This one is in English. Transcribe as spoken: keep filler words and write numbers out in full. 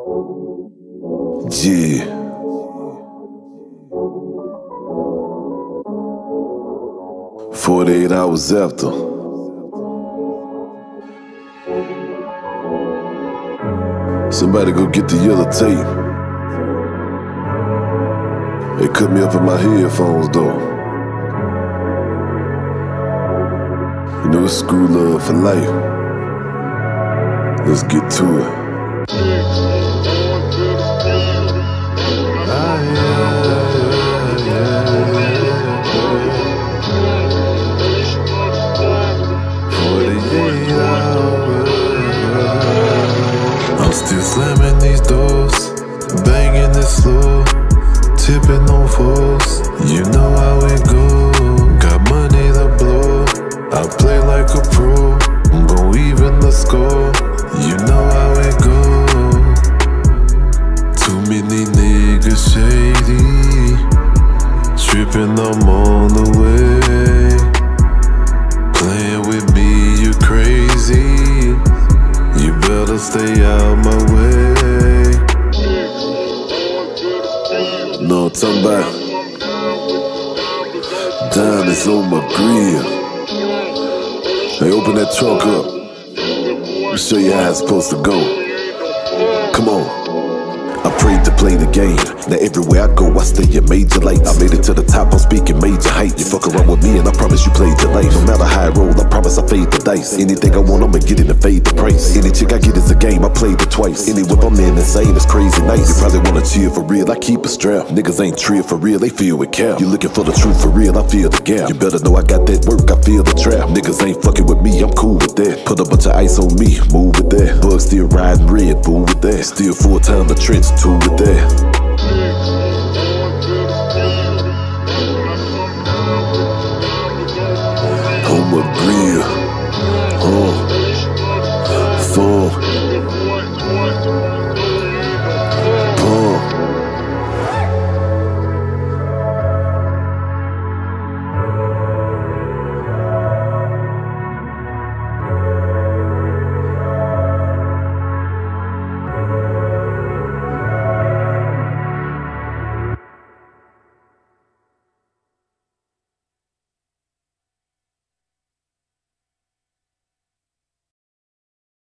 Yeah. Forty-eight hours after. Somebody go get the yellow tape. They cut me up in my headphones though. You know it's school love for life. Let's get to it. I'm still slamming these doors, banging it slow, tipping on fours. You know how it go. Got money to blow, I play like a pro. I'm gon' even the score. You know how it go. Too many niggas shady, tripping, I'm on the way. Playing with me, you crazy. You better stay out my way. No, I'm talking about diamonds on my grill. Hey, open that trunk up. Let me show you how it's supposed to go. Come on. I prayed to play the game. Now everywhere I go, I stay in major lights. I made it to the top, I'm speaking major heights. You fuck around with me and I promise you played your life. No matter how I roll, I promise I fade the dice. Anything I want, I'ma get it and fade the price. Any chick I get is a game, I played it twice. Any whip I'm in, insane, it's crazy nice. You probably wanna cheer for real, I keep a strap. Niggas ain't trill for real, they feel with cap. You looking for the truth for real, I feel the gap. You better know I got that work, I feel the trap. Niggas ain't fucking with me, I'm cool with that. Put a bunch of ice on me, move with that. Bug still riding red, fool with that. Still full time the trench, two with that. On my green.